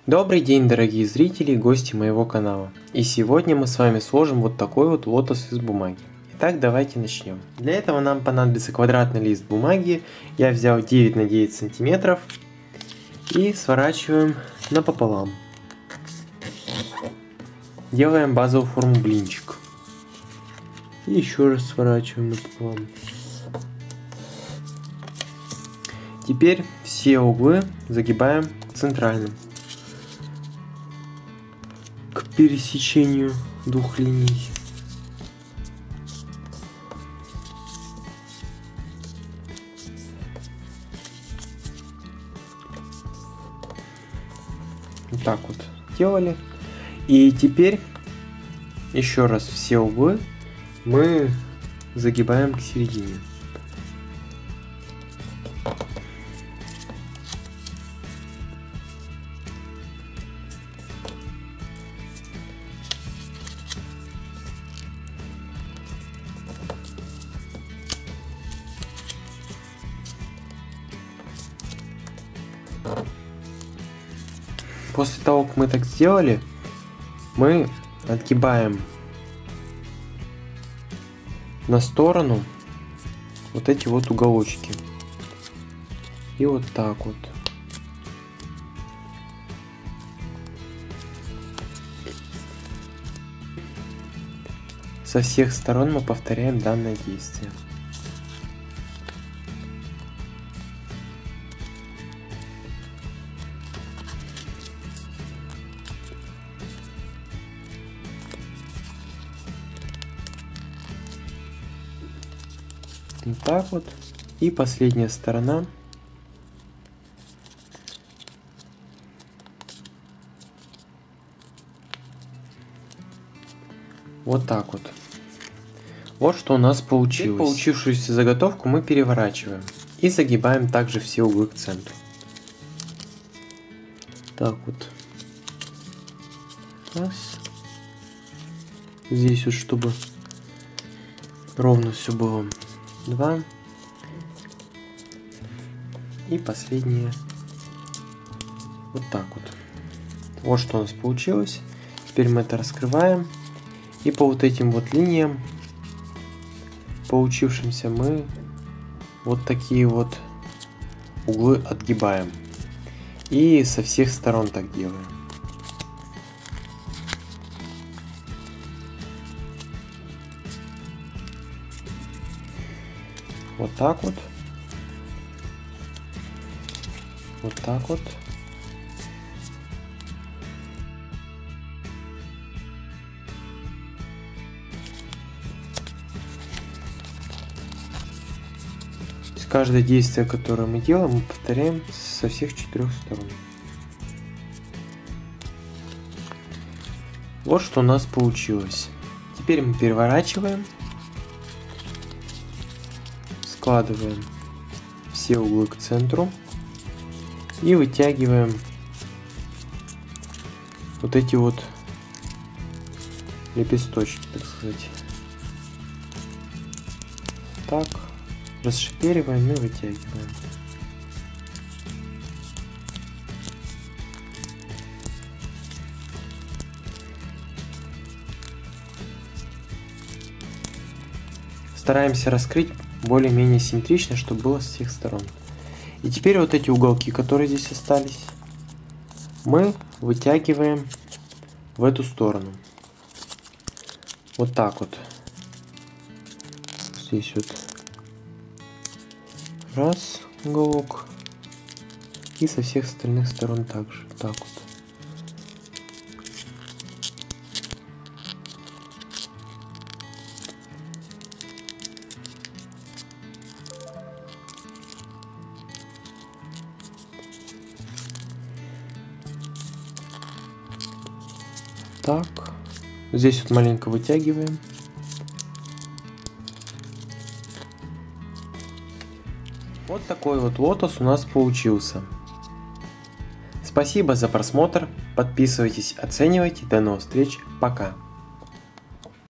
Добрый день, дорогие зрители и гости моего канала. И сегодня мы с вами сложим вот такой вот лотос из бумаги. Итак, давайте начнем. Для этого нам понадобится квадратный лист бумаги. Я взял 9 на 9 сантиметров и сворачиваем напополам. Делаем базовую форму блинчик. И еще раз сворачиваем напополам. Теперь все углы загибаем к центральным, к пересечению двух линий. Вот так вот делали. И теперь еще раз все углы мы загибаем к середине. После того, как мы так сделали, мы отгибаем на сторону вот эти вот уголочки. И вот так вот. Со всех сторон мы повторяем данное действие. Вот так вот. И последняя сторона. Вот так вот. Вот что у нас получилось. Теперь получившуюся заготовку мы переворачиваем. И загибаем также все углы к центру. Так вот. Раз. Здесь вот, чтобы ровно все было. 2. И последнее. Вот так вот. Вот что у нас получилось. Теперь мы это раскрываем. И по вот этим вот линиям, получившимся, мы вот такие вот углы отгибаем. И со всех сторон так делаем. Вот так вот. Вот так вот. Каждое действие, которое мы делаем, мы повторяем со всех 4 сторон. Вот что у нас получилось. Теперь мы переворачиваем, складываем все углы к центру и вытягиваем вот эти вот лепесточки, так сказать. Так. Расшипериваем и вытягиваем. Стараемся раскрыть более-менее симметрично, чтобы было с всех сторон. И теперь вот эти уголки, которые здесь остались, мы вытягиваем в эту сторону. Вот так вот. Здесь вот. Раз уголок. И со всех остальных сторон также. Так вот. Так. Здесь вот маленько вытягиваем. Вот такой вот лотос у нас получился. Спасибо за просмотр, подписывайтесь, оценивайте, до новых встреч, пока!